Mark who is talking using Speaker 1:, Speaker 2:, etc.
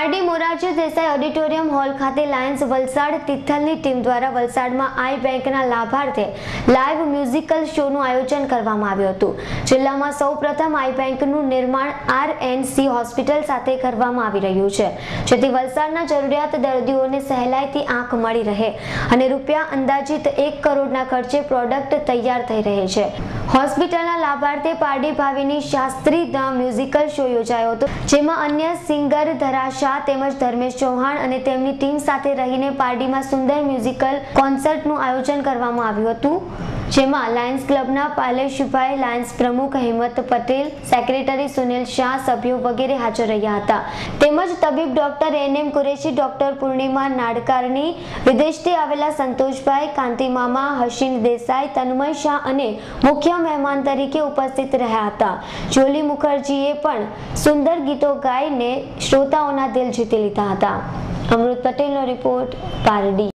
Speaker 1: Pardi Morarji Desai auditorium hall ખાતે lions Valsad તિથલની team દ્વારા વલસાડમાં આઈ બેંકના લાભાર્થે લાઈવ મ્યુઝિકલ શોનું આયોજન કરવામાં આવ્યું હતું। જિલ્લામાં સૌપ્રથમ આઈ બેંકનું નિર્માણ RNC હોસ્પિટલ સાથે કરવામાં આવી રહ્યું છે, જેથી વલસાડના જરૂરિયાત દર્દીઓને સહેલાઈથી આંખ મળી રહે અને રૂપિયા અંદાજિત 1 કરોડના ખર્ચે પ્રોડક્ટ તૈયાર થઈ રહે છે। હોસ્પિટલના લાભાર્થે Pardi Bhavini Shastri the musical show યોજાયો હતો, જેમાં અન્ય સિંગર ધરા શાહ તેમજ ધર્મેશ ચૌહાણ અને તેમની ટીમ સાથે રહીને પારડીમાં સુંદર મ્યુઝિકલ કોન્સર્ટનું આયોજન કરવામાં આવ્યું હતું, જેમાં લાયન્સ ક્લબના પાલેશભાઈ, લાયન્સ પ્રમુખ હેમંત પટેલ, સેક્રેટરી સુનિલ શાહ, સભ્યો વગેરે હાજર રહ્યા હતા। તેમજ તબીબ doctor NM Qureshi, doctor Purnima Nadkarni, વિદેશથી આવેલા સંતોષભાઈ, કાંતિ મામા, હસીન દેસાઈ, તન્મય શાહ અને મુખ્ય મહેમાન તરીકે ઉપસ્થિત રહ્યા હતા। જોલી મુખર્જીએ પણ સુંદર ગીતો ગાઈને શ્રોતાઓના દિલ જીતી લીધા હતા। અમૃત પટેલનો રિપોર્ટ, પારડી।